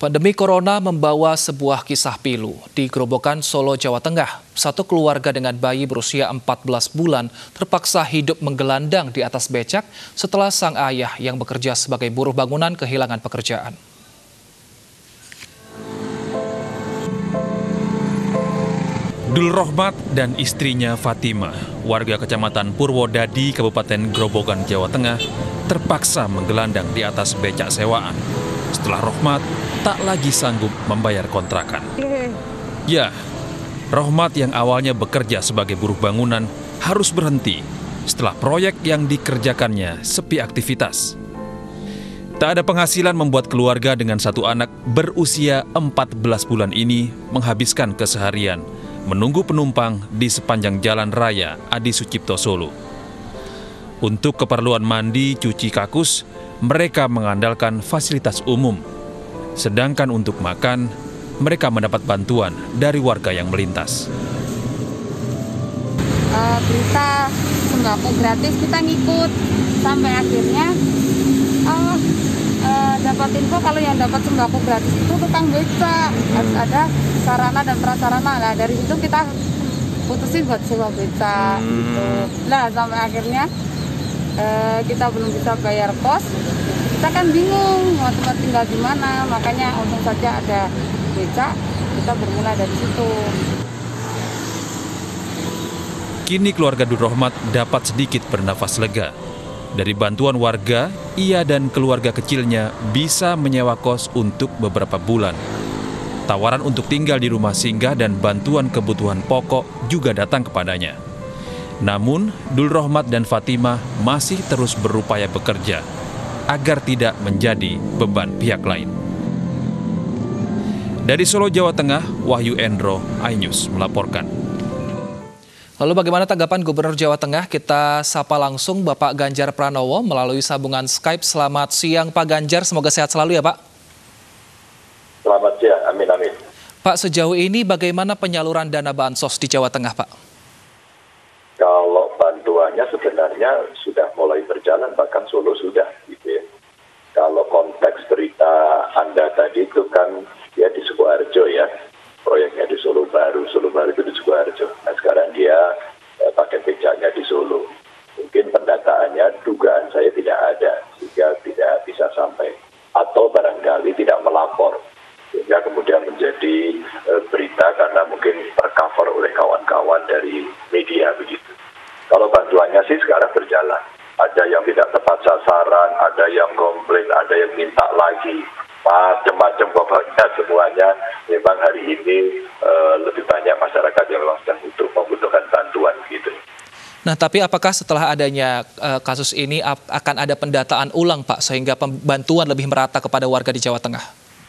Pandemi Corona membawa sebuah kisah pilu. Di Grobogan, Solo, Jawa Tengah, satu keluarga dengan bayi berusia 14 bulan terpaksa hidup menggelandang di atas becak setelah sang ayah yang bekerja sebagai buruh bangunan kehilangan pekerjaan. Dul Rohmat dan istrinya Fatima, warga Kecamatan Purwodadi, Kabupaten Grobogan, Jawa Tengah, terpaksa menggelandang di atas becak sewaan setelah Rohmat tak lagi sanggup membayar kontrakan. Ya, Rohmat yang awalnya bekerja sebagai buruh bangunan harus berhenti setelah proyek yang dikerjakannya sepi aktivitas. Tak ada penghasilan membuat keluarga dengan satu anak berusia 14 bulan ini menghabiskan keseharian menunggu penumpang di sepanjang jalan raya Adi Sucipto Solo. Untuk keperluan mandi, cuci kakus, mereka mengandalkan fasilitas umum. Sedangkan untuk makan, mereka mendapat bantuan dari warga yang melintas. Berita sembako gratis kita ngikut sampai akhirnya dapat info kalau yang dapat sembako gratis itu tukang beca, harus ada sarana dan prasarana. Nah dari situ kita putusin buat sewa beca gitu. Nah sampai akhirnya kita belum bisa bayar kos, kita kan bingung mau tempat tinggal di mana, makanya untung saja ada beca, kita bermula dari situ. Kini keluarga Dul Rohmat dapat sedikit bernafas lega. Dari bantuan warga, ia dan keluarga kecilnya bisa menyewa kos untuk beberapa bulan. Tawaran untuk tinggal di rumah singgah dan bantuan kebutuhan pokok juga datang kepadanya. Namun, Dul Rohmat dan Fatima masih terus berupaya bekerja agar tidak menjadi beban pihak lain. Dari Solo, Jawa Tengah, Wahyu Endro, iNews melaporkan. Lalu bagaimana tanggapan Gubernur Jawa Tengah? Kita sapa langsung Bapak Ganjar Pranowo melalui sambungan Skype. Selamat siang Pak Ganjar, semoga sehat selalu ya Pak. Selamat siang, amin amin. Pak, sejauh ini bagaimana penyaluran dana bansos di Jawa Tengah Pak? Kalau bantuannya sebenarnya sudah mulai berjalan, bahkan Solo sudah gitu ya. Kalau konteks berita Anda tadi itu kan ya di Sukoharjo ya, proyeknya di Solo Baru itu di Sukoharjo. Nah sekarang dia pakai becaknya di Solo. Mungkin pendataannya dugaan saya tidak ada, sehingga tidak bisa sampai. Atau barangkali tidak melapor, sehingga kemudian menjadi berita karena mungkin tercover oleh kawan-kawan dari media begitu. Kalau bantuannya sih sekarang berjalan. Ada yang tidak tepat sasaran, ada yang komplain, ada yang minta lagi. Macam-macam pokoknya semuanya memang hari ini lebih banyak masyarakat yang memang sedang membutuhkan bantuan gitu. Nah, tapi apakah setelah adanya kasus ini akan ada pendataan ulang Pak sehingga bantuan lebih merata kepada warga di Jawa Tengah?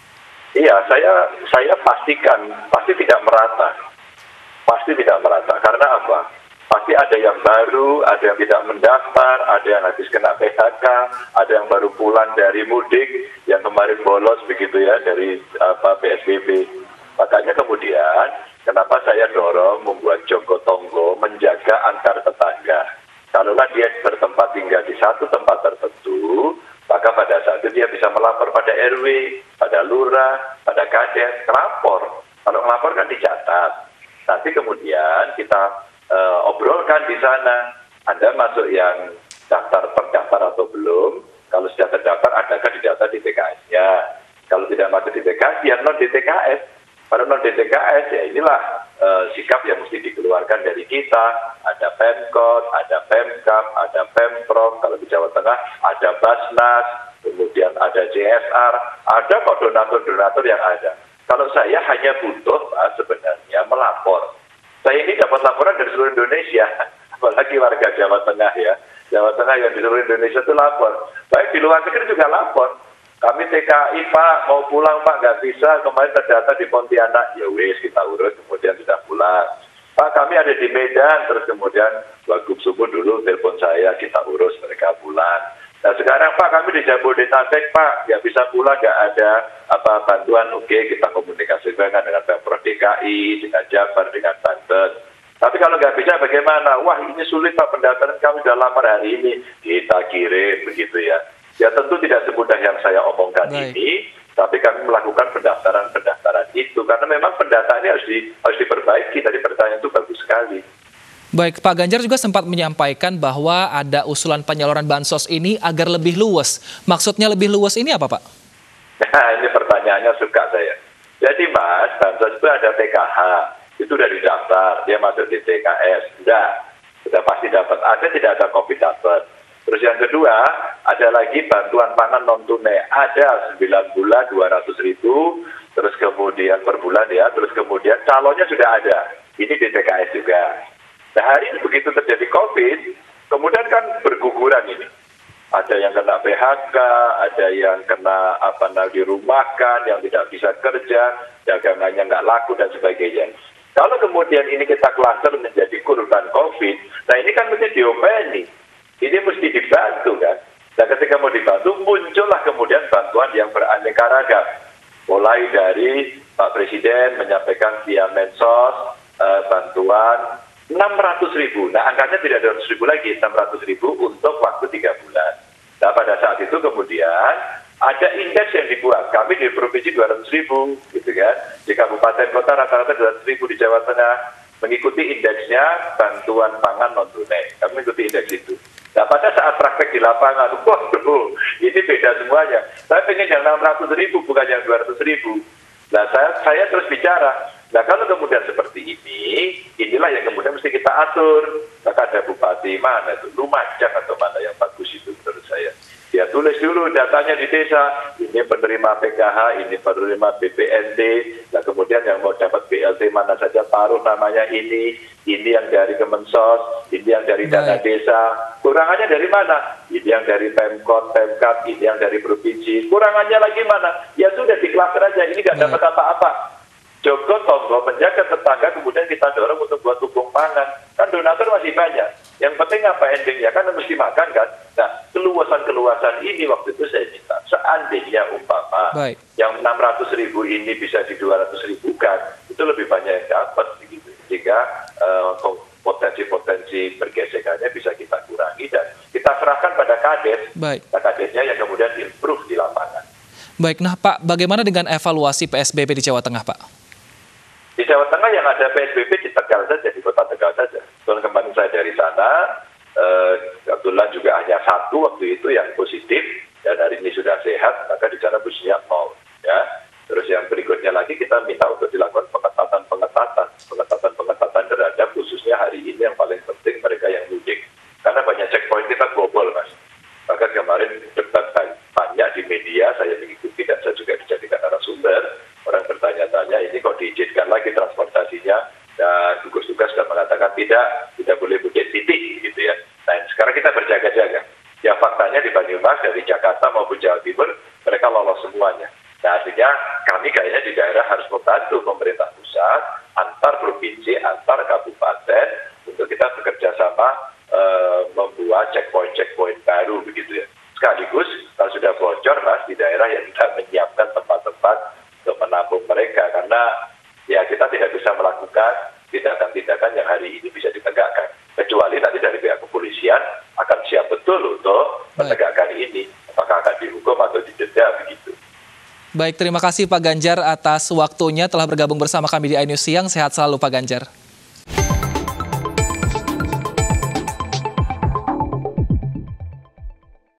Iya, saya pastikan pasti tidak merata. Pasti tidak merata. Karena apa? Pasti ada yang baru, ada yang tidak mendaftar, ada yang habis kena PHK, ada yang baru pulang dari mudik, yang kemarin bolos begitu ya dari PSBB. Makanya kemudian kenapa saya dorong membuat Joko Tonggo menjaga antar tetangga. Kalaulah dia bertempat tinggal di satu tempat tertentu, maka pada saat itu dia bisa melapor pada RW, pada lurah, pada kades, melapor. Kalau melapor kan dicatat. Nanti kemudian kita obrolkan di sana. Anda masuk yang terdaftar atau belum? Kalau sudah terdaftar, adakah didaftar di TKS-nya? Kalau tidak masuk di TKS, ya non di TKS. Pada non di TKS, ya inilah sikap yang mesti dikeluarkan dari kita. Ada Pemkot, ada Pemkap, ada Pemprov. Kalau di Jawa Tengah ada Basnas, kemudian ada CSR, ada kok donatur-donatur yang ada. Kalau saya hanya butuh sebenarnya melapor. Saya ini dapat laporan dari seluruh Indonesia, apalagi warga Jawa Tengah ya. Jawa Tengah yang di seluruh Indonesia itu lapor. Baik di luar negeri juga lapor. Kami TKI Pak, mau pulang Pak, nggak bisa. Kemarin terdata di Pontianak, ya wis kita urus, kemudian sudah pulang. Pak kami ada di Medan, terus kemudian Wagub Subuh dulu telepon saya, kita urus, mereka pulang. Nah sekarang Pak kami di Jabodetabek Pak, nggak bisa pulang, nggak ada bantuan, oke kita komunikasikan dengan Pemprov DKI, dengan Jabar, dengan Banten. Tapi kalau nggak bisa bagaimana? Wah ini sulit Pak, pendaftaran kami sudah lamar hari ini, kita kirim begitu ya. Ya tentu tidak semudah yang saya omongkan ini, tapi kami melakukan pendaftaran itu karena memang pendataannya harus diperbaiki. Tadi pertanyaan itu bagus sekali. Baik, Pak Ganjar juga sempat menyampaikan bahwa ada usulan penyaluran bansos ini agar lebih luas. Maksudnya lebih luas ini apa, Pak? Nah, ini pertanyaannya suka saya. Jadi Mas, bansos itu ada TKH, itu udah didaftar, dia masuk di TKS, sudah pasti dapat. Ada tidak ada COVID dapat. Terus yang kedua, ada lagi bantuan pangan non tunai, ada 9 bulan 200.000, terus kemudian per bulan ya, terus kemudian calonnya sudah ada, ini di TKS juga. Nah hari ini begitu terjadi COVID, kemudian kan berguguran ini. Ada yang kena PHK, ada yang kena dirumahkan, yang tidak bisa kerja, dagangannya nggak laku dan sebagainya. Kalau kemudian ini kita klaster menjadi korban COVID, nah ini kan mesti diopeni, ini mesti dibantu kan. Dan ketika mau dibantu, muncullah kemudian bantuan yang beraneka ragam. Mulai dari Pak Presiden menyampaikan via Mensos, bantuan 600.000. Nah, angkanya tidak 200.000 lagi, 600.000 untuk waktu 3 bulan. Nah, pada saat itu kemudian ada indeks yang dibuat. Kami di provinsi 200.000, gitu kan. Di kabupaten kota rata-rata 200.000, di Jawa Tengah mengikuti indeksnya bantuan pangan non tunai. Kami mengikuti indeks itu. Nah, pada saat praktek di lapangan, waduh, ini beda semuanya. Saya pengen yang 600.000, bukan yang 200.000. Nah, saya terus bicara. Nah, kalau kemudian seperti ini, inilah yang kemudian mesti kita atur. Maka ada bupati mana itu, Lumajang atau mana yang bagus itu menurut saya. Ya tulis dulu datanya di desa, ini penerima PKH, ini penerima BPNT, nah kemudian yang mau dapat BLT mana saja taruh namanya ini yang dari Kemensos, ini yang dari dana desa, kurangannya dari mana? Ini yang dari Pemkot, Pemkap, ini yang dari provinsi, kurangannya lagi mana? Ya sudah diklaster aja, ini nggak dapat apa-apa. Joko Tonggo menjaga tetangga, kemudian kita dorong untuk buat lumbung pangan. Kan donatur masih banyak. Yang penting apa endingnya? Kan mesti makan kan? Nah, keluasan ini waktu itu saya minta. Seandainya umpama yang 600.000 ini bisa di 200.000 kan, itu lebih banyak yang dapat. Begitu. Sehingga potensi-potensi pergesekannya bisa kita kurangi dan kita serahkan pada kades. Nah, kadesnya yang kemudian improve di lapangan. Baik, nah Pak, bagaimana dengan evaluasi PSBB di Jawa Tengah, Pak? Di Jawa Tengah yang ada PSBB di Tegal saja, di kota Tegal saja. Soalnya kemarin saya dari sana, kebetulan juga hanya 1 waktu itu yang positif, dan hari ini sudah sehat, maka di sana busnya 0. Ya. Terus yang berikutnya lagi kita minta untuk dilakukan pengetatan terhadap khususnya hari ini yang paling penting mereka yang mudik. Karena banyak checkpoint kita global, Mas. Bahkan kemarin debat banyak di media, saya mengikuti dan saya juga dijadikan narasumber. Orang bertanya-tanya, ini kok diizinkan lagi transportasinya, dan gugus tugas sudah mengatakan tidak boleh mudik titik, gitu ya. Nah, sekarang kita berjaga-jaga. Ya faktanya di Banyumas, dari Jakarta maupun Jawa Timur, mereka lolos semuanya. Nah, artinya kami kayaknya di daerah harus membantu pemerintah pusat, antar provinsi, antar kabupaten, untuk kita bekerja sama membuat checkpoint baru, begitu ya. Sekaligus, kalau sudah bocor, Mas, di daerah yang tidak menyiapkan tempat-tempat untuk menampung mereka, karena ya kita tidak bisa melakukan tindakan-tindakan yang hari ini bisa ditegakkan, kecuali nanti dari pihak kepolisian akan siap betul untuk menegakkan ini, apakah akan dihukum atau didenda, begitu. Baik, terima kasih Pak Ganjar atas waktunya telah bergabung bersama kami di iNews Siang. Sehat selalu Pak Ganjar.